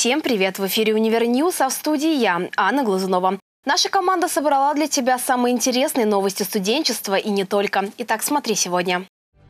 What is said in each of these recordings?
Всем привет! В эфире «Универньюз», а в студии я, Анна Глазунова. Наша команда собрала для тебя самые интересные новости студенчества и не только. Итак, смотри сегодня.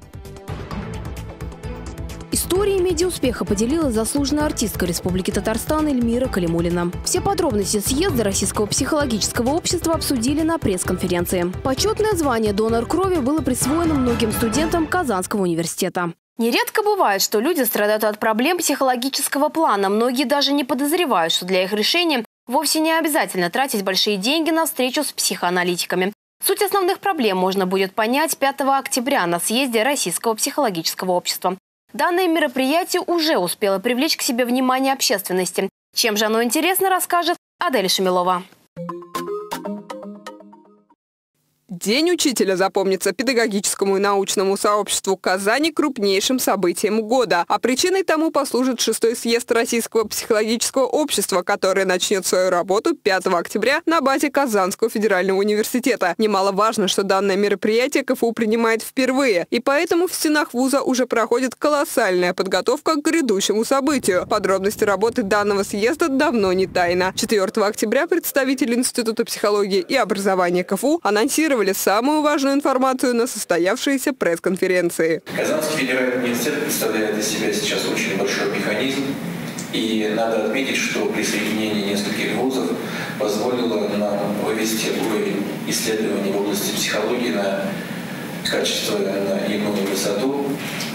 Историей медиауспеха поделилась заслуженная артистка Республики Татарстан Эльмира Калимуллина. Все подробности съезда Российского психологического общества обсудили на пресс-конференции. Почетное звание «Донор крови» было присвоено многим студентам Казанского университета. Нередко бывает, что люди страдают от проблем психологического плана. Многие даже не подозревают, что для их решения вовсе не обязательно тратить большие деньги на встречу с психоаналитиками. Суть основных проблем можно будет понять 5 октября на съезде Российского психологического общества. Данное мероприятие уже успело привлечь к себе внимание общественности. Чем же оно интересно, расскажет Адель Шамилова. День учителя запомнится педагогическому и научному сообществу Казани крупнейшим событием года. А причиной тому послужит 6-й съезд Российского психологического общества, который начнет свою работу 5 октября на базе Казанского федерального университета. Немаловажно, что данное мероприятие КФУ принимает впервые, и поэтому в стенах вуза уже проходит колоссальная подготовка к грядущему событию. Подробности работы данного съезда давно не тайна. 4 октября представители Института психологии и образования КФУ анонсировали самую важную информацию на состоявшейся пресс-конференции. Казанский федеральный университет представляет из себя сейчас очень большой механизм. И надо отметить, что присоединение нескольких вузов позволило нам вывести уровень исследований в области психологии на качество, на иную высоту.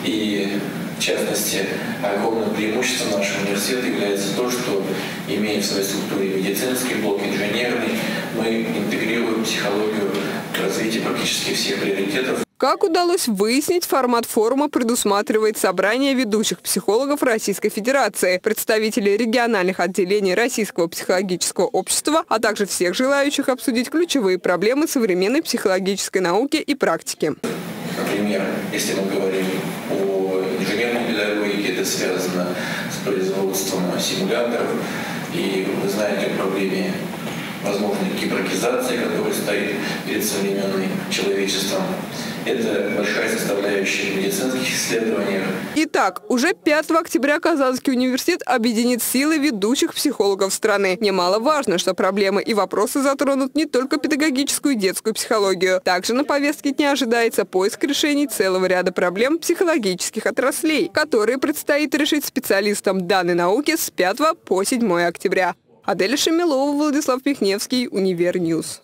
И в частности, огромным преимуществом нашего университета является то, что, имея в своей структуре медицинский блок, инженерный, мы интегрируем психологию в развитие практически всех приоритетов. Как удалось выяснить, формат форума предусматривает собрание ведущих психологов Российской Федерации, представителей региональных отделений Российского психологического общества, а также всех желающих обсудить ключевые проблемы современной психологической науки и практики. Например, если мы говорим о инженерной педагогике, это связано с производством симуляторов, и вы знаете о проблеме возможной киборгизации, которая стоит перед современным человечеством. Это большая составляющая в медицинских исследованиях. Итак, уже 5 октября Казанский университет объединит силы ведущих психологов страны. Немаловажно, что проблемы и вопросы затронут не только педагогическую и детскую психологию. Также на повестке дня ожидается поиск решений целого ряда проблем психологических отраслей, которые предстоит решить специалистам данной науки с 5 по 7 октября. Адель Шамилова, Владислав Михневский, Универньюз.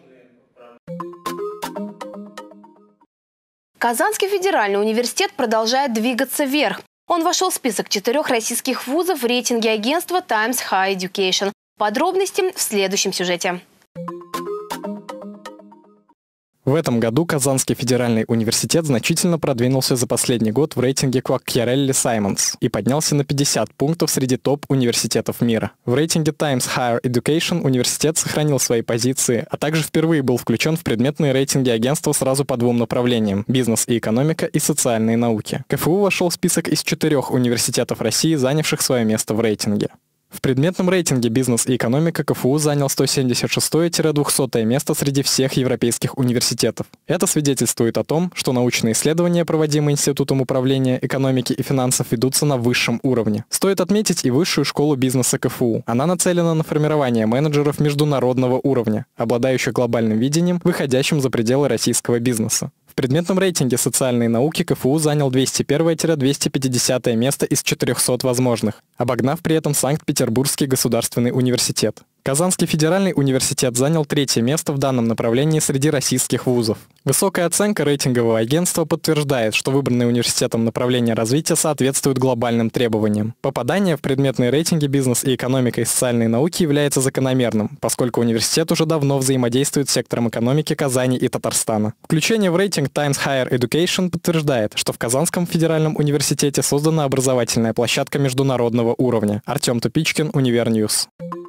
Казанский федеральный университет продолжает двигаться вверх. Он вошел в список 4 российских вузов в рейтинге агентства Times Higher Education. Подробности в следующем сюжете. В этом году Казанский федеральный университет значительно продвинулся за последний год в рейтинге Quacchiarelli-Simons и поднялся на 50 пунктов среди топ-университетов мира. В рейтинге Times Higher Education университет сохранил свои позиции, а также впервые был включен в предметные рейтинги агентства сразу по 2 направлениям – бизнес и экономика и социальные науки. КФУ вошел в список из 4 университетов России, занявших свое место в рейтинге. В предметном рейтинге «Бизнес и экономика» КФУ занял 176-200 место среди всех европейских университетов. Это свидетельствует о том, что научные исследования, проводимые Институтом управления экономики и финансов, ведутся на высшем уровне. Стоит отметить и Высшую школу бизнеса КФУ. Она нацелена на формирование менеджеров международного уровня, обладающих глобальным видением, выходящим за пределы российского бизнеса. В предметном рейтинге «Социальные науки» КФУ занял 201-250 место из 400 возможных, обогнав при этом Санкт-Петербургский государственный университет. Казанский федеральный университет занял 3-е место в данном направлении среди российских вузов. Высокая оценка рейтингового агентства подтверждает, что выбранное университетом направление развития соответствует глобальным требованиям. Попадание в предметные рейтинги «Бизнес и экономика» и «Социальные науки» является закономерным, поскольку университет уже давно взаимодействует с сектором экономики Казани и Татарстана. Включение в рейтинг Times Higher Education подтверждает, что в Казанском федеральном университете создана образовательная площадка международного уровня. Артем Тупичкин, Универньюз.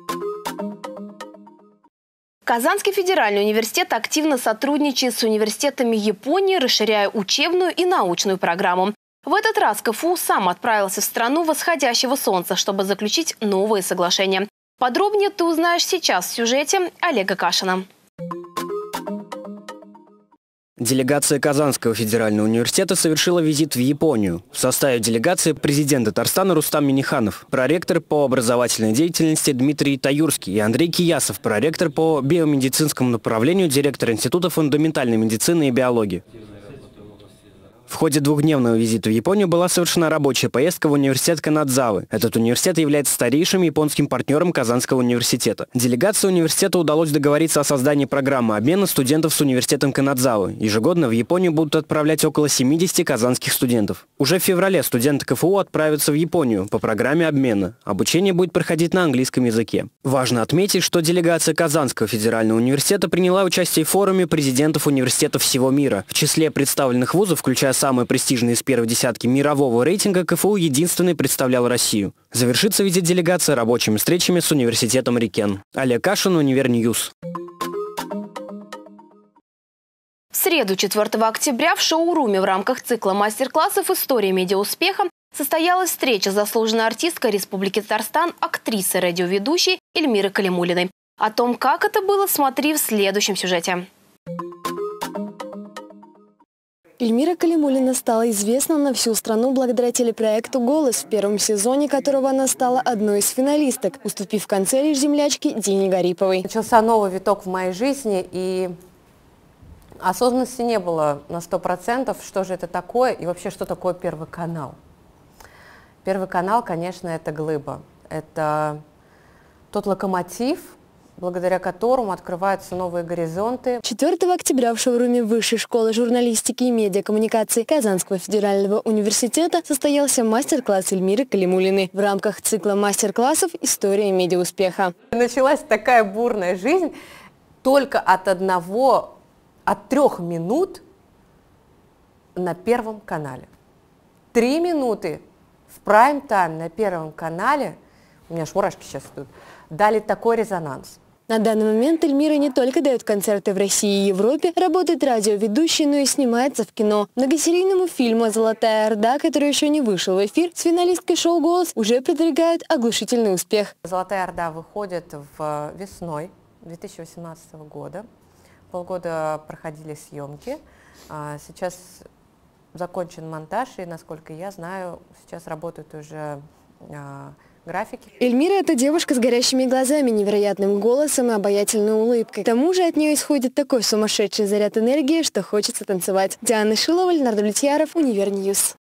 Казанский федеральный университет активно сотрудничает с университетами Японии, расширяя учебную и научную программу. В этот раз КФУ сам отправился в страну восходящего солнца, чтобы заключить новые соглашения. Подробнее ты узнаешь сейчас в сюжете Олега Кашина. Делегация Казанского федерального университета совершила визит в Японию. В составе делегации президент Татарстана Рустам Минниханов, проректор по образовательной деятельности Дмитрий Таюрский и Андрей Киясов, проректор по биомедицинскому направлению, директор Института фундаментальной медицины и биологии. В ходе двухдневного визита в Японию была совершена рабочая поездка в университет Канадзавы. Этот университет является старейшим японским партнером Казанского университета. Делегации университета удалось договориться о создании программы обмена студентов с университетом Канадзавы. Ежегодно в Японию будут отправлять около 70 казанских студентов. Уже в феврале студенты КФУ отправятся в Японию по программе обмена. Обучение будет проходить на английском языке. Важно отметить, что делегация Казанского федерального университета приняла участие в форуме президентов университетов всего мира. В числе представленных вузов, включая самые престижные из первой десятки мирового рейтинга, КФУ единственный представлял Россию. Завершится визит делегации рабочими встречами с университетом Рикен. Олег Кашин, Универньюз. В среду, 4 октября, в шоуруме в рамках цикла мастер-классов «История медиауспеха» состоялась встреча с заслуженной артисткой Республики Татарстан, актрисой, радиоведущей Эльмирой Калимуллиной. О том, как это было, смотри в следующем сюжете. Эльмира Калимуллина стала известна на всю страну благодаря телепроекту «Голос», в первом сезоне которого она стала одной из финалисток, уступив в конце лишь землячке Дине Гариповой. Начался новый виток в моей жизни, и осознанности не было на 100%, что же это такое и вообще, что такое Первый канал. Первый канал, конечно, это глыба. Это тот локомотив, благодаря которому открываются новые горизонты. 4 октября в шоуруме Высшей школы журналистики и медиакоммуникации Казанского федерального университета состоялся мастер-класс Эльмиры Калимуллиной в рамках цикла мастер-классов «История медиауспеха». Началась такая бурная жизнь только от 3 минут на Первом канале. 3 минуты в прайм-тайм на Первом канале, у меня аж мурашки сейчас идут, дали такой резонанс. На данный момент Эльмира не только дает концерты в России и Европе, работает радиоведущей, но и снимается в кино. Многосерийному фильму «Золотая Орда», который еще не вышел в эфир, с финалисткой шоу «Голос» уже продвигает оглушительный успех. «Золотая Орда» выходит весной 2018 года. Полгода проходили съемки. Сейчас закончен монтаж, и, насколько я знаю, сейчас работают уже графики. Эльмира – это девушка с горящими глазами, невероятным голосом и обаятельной улыбкой. К тому же от нее исходит такой сумасшедший заряд энергии, что хочется танцевать. Диана Шилова, Леонард Влетьяров, Универньюз.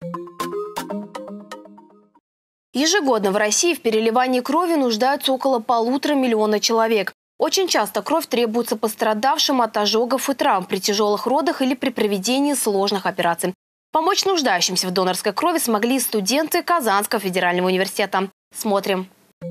Ежегодно в России в переливании крови нуждаются около 1,5 миллиона человек. Очень часто кровь требуется пострадавшим от ожогов и травм при тяжелых родах или при проведении сложных операций. Помочь нуждающимся в донорской крови смогли студенты Казанского федерального университета. Смотрим.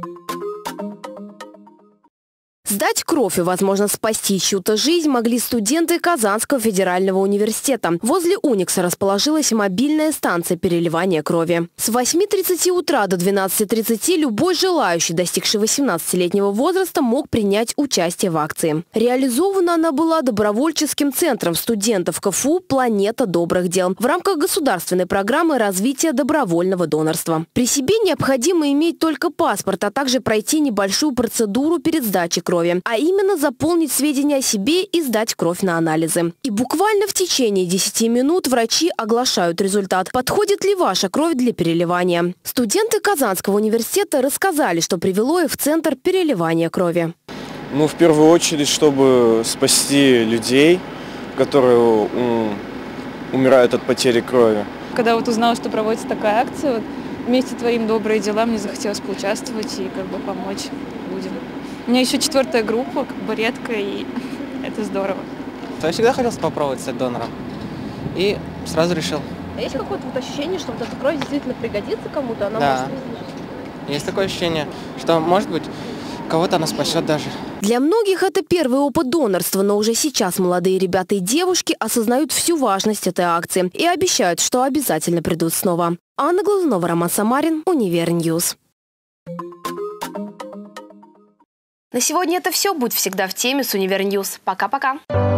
Сдать кровь и, возможно, спасти чью-то жизнь могли студенты Казанского федерального университета. Возле Уникса расположилась мобильная станция переливания крови. С 8:30 утра до 12:30 любой желающий, достигший 18-летнего возраста, мог принять участие в акции. Реализована она была добровольческим центром студентов КФУ «Планета добрых дел» в рамках государственной программы развития добровольного донорства. При себе необходимо иметь только паспорт, а также пройти небольшую процедуру перед сдачей крови. А именно заполнить сведения о себе и сдать кровь на анализы. И буквально в течение 10 минут врачи оглашают результат. Подходит ли ваша кровь для переливания? Студенты Казанского университета рассказали, что привело их в центр переливания крови. В первую очередь, чтобы спасти людей, которые умирают от потери крови. Когда узнала, что проводится такая акция, вместе твоим добрые дела, мне захотелось поучаствовать и помочь людям. У меня еще 4-я группа, редко, и это здорово. Я всегда хотел попробовать стать донором, и сразу решил. А есть какое-то ощущение, что эта кровь действительно пригодится кому-то? Да, есть такое ощущение, что, может быть, кого-то она спасет даже. Для многих это первый опыт донорства, но уже сейчас молодые ребята и девушки осознают всю важность этой акции и обещают, что обязательно придут снова. Анна Глазунова, Роман Самарин, Универньюз. На сегодня это все. Будь всегда в теме с Универньюз. Пока-пока.